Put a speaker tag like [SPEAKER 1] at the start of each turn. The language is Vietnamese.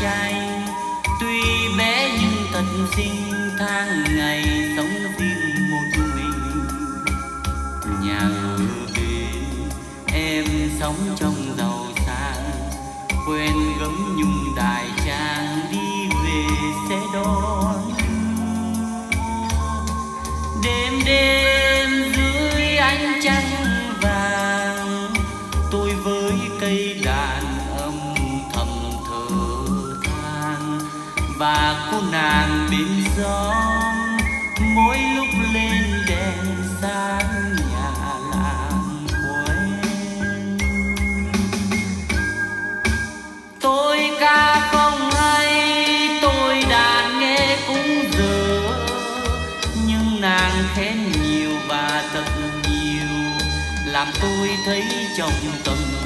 [SPEAKER 1] trai. Tuy bé nhưng thật xinh, tháng ngày sống riêng một mình. Nhà ở bên em sống trong giàu sang, quen gấm nhung đài trang, đi về sẽ đón. Đêm đêm dưới ánh trăng vàng, tôi với cây đàn âm thầm thở than. Và cô nàng bên gió mỗi lúc lên đèn sáng nhà làng quên. Tôi ca không hay, tôi đàn nghe cũng dở, nhưng nàng khen nhiều và thật nhiều, làm tôi thấy trong tâm